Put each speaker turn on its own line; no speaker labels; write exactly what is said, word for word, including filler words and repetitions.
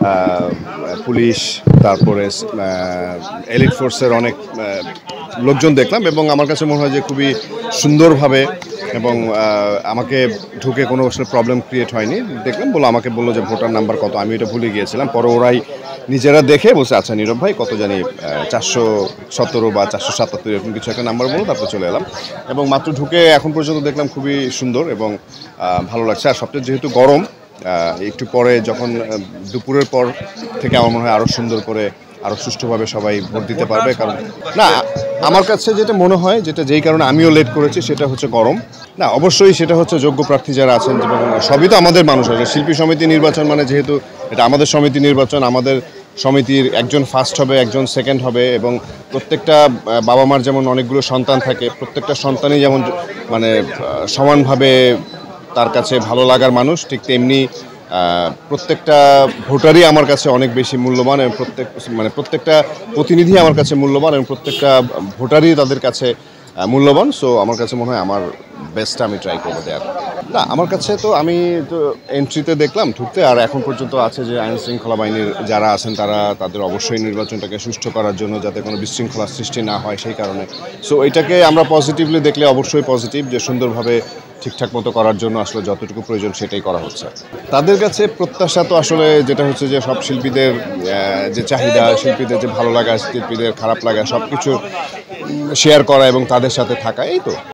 Police, তারপরে elite ফোর্সের অনেক লোকজন দেখলাম এবং আমার কাছে মনে হয় যে খুবই সুন্দরভাবে এবং আমাকে ঢুকে কোনো আসলে প্রবলেম ক্রিয়েট হয়নি। দেখলাম বলো, আমাকে বললো যে ভোটার নাম্বার কত, আমি এটা ভুলে গিয়েছিলাম। পরে ওরাই নিজেরা দেখে বলছে আচ্ছা নীরব ভাই কত জানি চারশো সতেরো বা চারশো সাতাত্তর এরকম কিছু একটা নাম্বার বলো, তারপর চলে এলাম এবং মাত্র ঢুকে এখন পর্যন্ত দেখলাম খুবই সুন্দর এবং ভালো লাগছে। আর সবচেয়ে যেহেতু গরম, একটু পরে যখন দুপুরের পর থেকে আমার মনে হয় আরও সুন্দর করে আরও সুষ্ঠুভাবে সবাই ভোট দিতে পারবে। কারণ না, আমার কাছে যেটা মনে হয়, যেটা যেই কারণে আমিও লেট করেছি, সেটা হচ্ছে গরম। না অবশ্যই সেটা হচ্ছে যোগ্য প্রার্থী যারা আছেন, সবই তো আমাদের মানুষ আছে। শিল্পী সমিতি নির্বাচন মানে যেহেতু এটা আমাদের সমিতি নির্বাচন, আমাদের সমিতির একজন ফার্স্ট হবে, একজন সেকেন্ড হবে এবং প্রত্যেকটা বাবা মার যেমন অনেকগুলো সন্তান থাকে, প্রত্যেকটা সন্তানই যেমন মানে সমানভাবে তার কাছে ভালো লাগার মানুষ, ঠিক তেমনি প্রত্যেকটা ভোটারই আমার কাছে অনেক বেশি মূল্যবান এবং প্রত্যেক মানে প্রত্যেকটা প্রতিনিধি আমার কাছে মূল্যবান এবং প্রত্যেকটা ভোটারই তাদের কাছে মূল্যবান। সো আমার কাছে মনে হয় আমার বেস্টটা আমি ট্রাই করবো দেওয়ার। না আমার কাছে তো আমি তো এন্ট্রিতে দেখলাম ঢুকতে, আর এখন পর্যন্ত আছে যে আইন শৃঙ্খলা বাহিনীর যারা আছেন তারা তাদের অবশ্যই নির্বাচনটাকে সুষ্ঠু করার জন্য যাতে কোনো বিশৃঙ্খলার সৃষ্টি না হয় সেই কারণে। সো এটাকে আমরা পজিটিভলি দেখলে অবশ্যই পজিটিভ, যে সুন্দরভাবে ঠিকঠাক মতো করার জন্য আসলে যতটুকু প্রয়োজন সেটাই করা হচ্ছে। তাদের কাছে প্রত্যাশা তো আসলে যেটা হচ্ছে যে সব শিল্পীদের যে চাহিদা, শিল্পীদের যে ভালো লাগা, শিল্পীদের খারাপ লাগা, সব কিছু শেয়ার করা এবং তাদের সাথে থাকা, এই তো।